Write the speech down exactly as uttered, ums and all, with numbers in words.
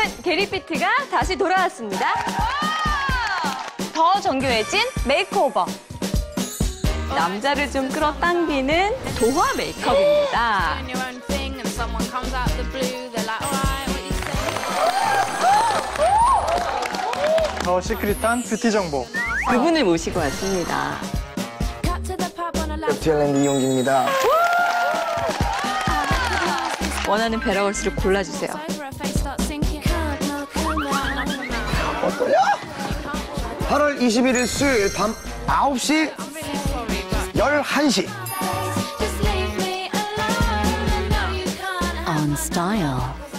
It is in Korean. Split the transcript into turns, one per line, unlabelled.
게리피트가 다시 돌아왔습니다. 더 정교해진 메이크오버. 남자를 좀 끌어당기는 도화 메이크업입니다.
더 시크릿한 뷰티 정보.
그분을 모시고 왔습니다.
뷰티얼랜드 이용기입니다.
원하는 베라걸스를 골라주세요.
어떠냐? 팔월 이십일일 수요일 밤 아홉 시, 열한 시.
On Style.